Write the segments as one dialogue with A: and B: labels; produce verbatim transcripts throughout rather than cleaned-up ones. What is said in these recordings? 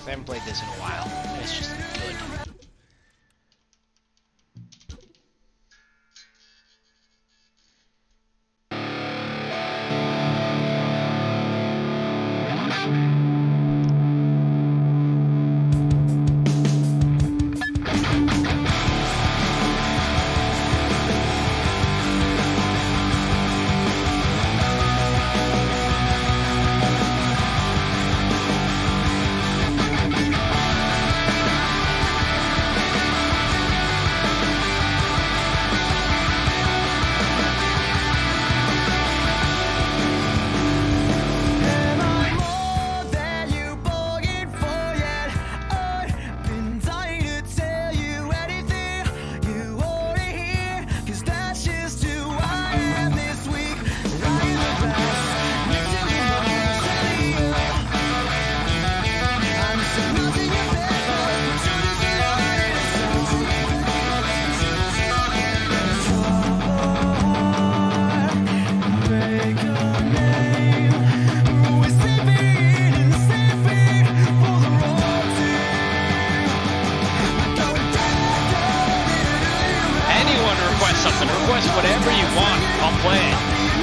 A: I haven't played this in a while. It's just good.
B: Something. Request whatever you want. I'll play it.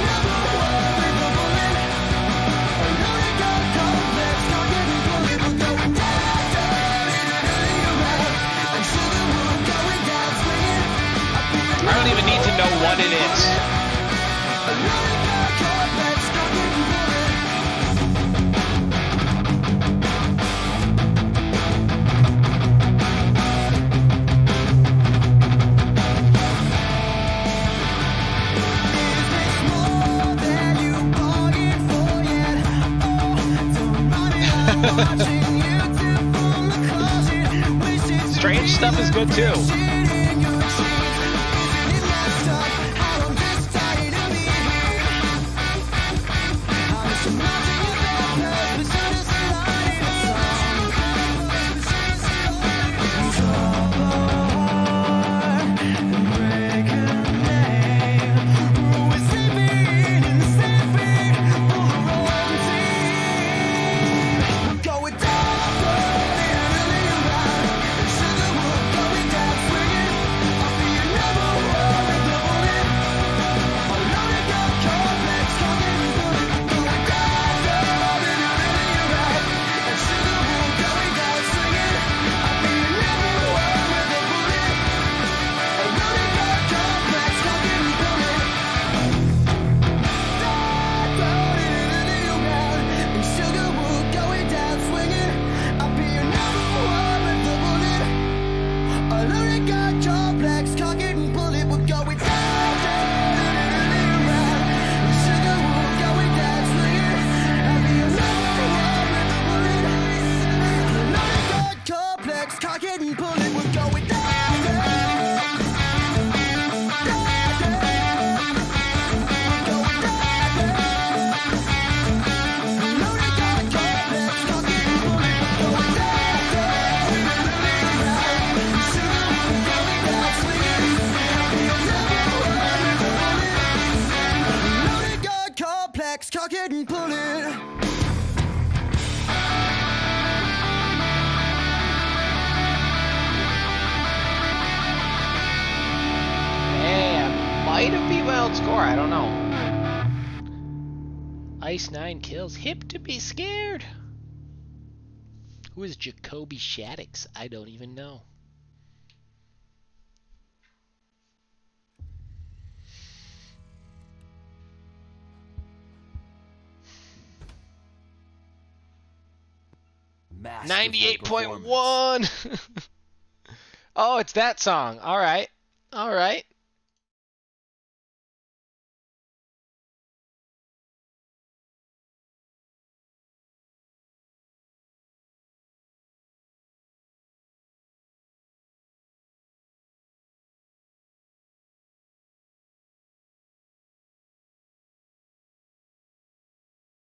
B: I don't even need to know what it is. Strange stuff is good too. Score, I don't know. Ice nine kills. Hip to be scared. Who is Jacoby Shaddix? I don't even know. ninety-eight point one. Oh, it's that song. All right. All right.